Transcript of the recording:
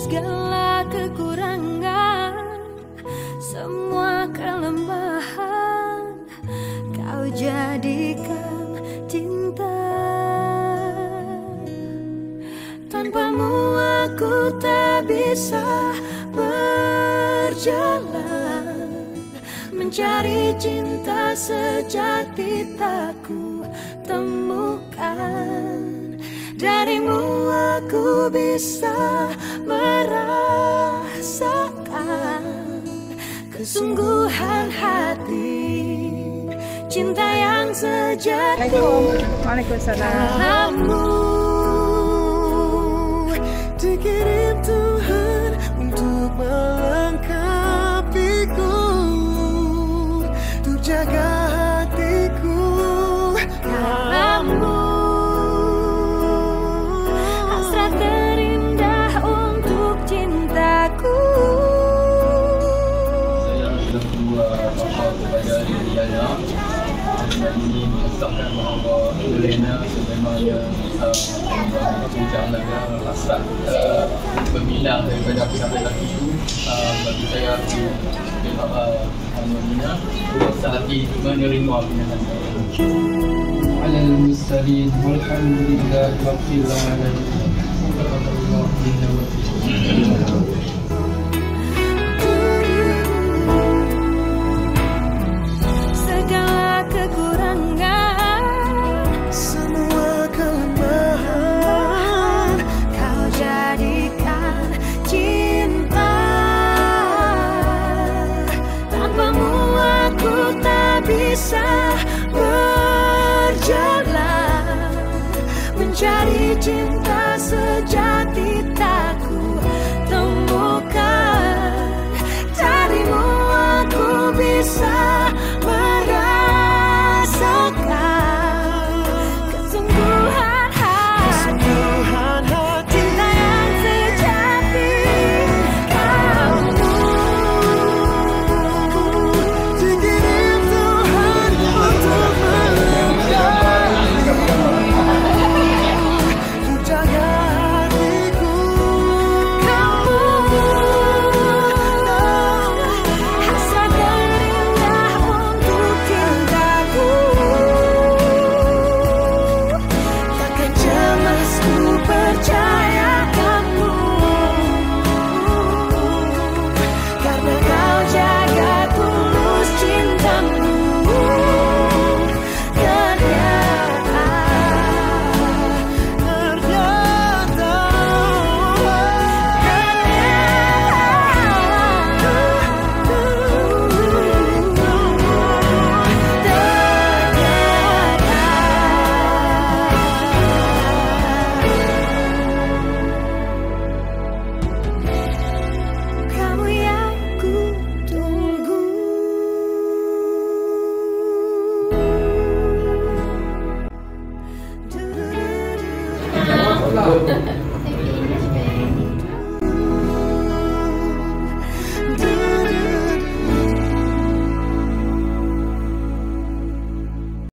segala kekurangan, semua kelemahan, kau jadikan cinta. Tanpamu aku tak bisa berjalan, mencari cinta sejati tak ku temukan. Darimu aku bisa merasakan kesungguhan hati, cinta yang sejati. Waalaikumsalam. Kamu dikirim Tuhan untuk melengkapiku, untuk jaga hatiku. Kamu hasrat terindah untuk cintaku. Saya sudah berdua bapa kepada diri Yana. Dan ini mengesahkan bahawa Elena sebenarnya menjalankan hasrat pembinaan daripada pihak lelaki itu. Bagi saya memang Alhamdulillah puas hati menerima pilihan saya. على المرسلين والحمد لله رب العالمين. تقبل الله منا ومنكم. Segala kekurangan, semua kelemahan, kau jadikan cinta. Tanpamu aku tak bisa berjalan, mencari cinta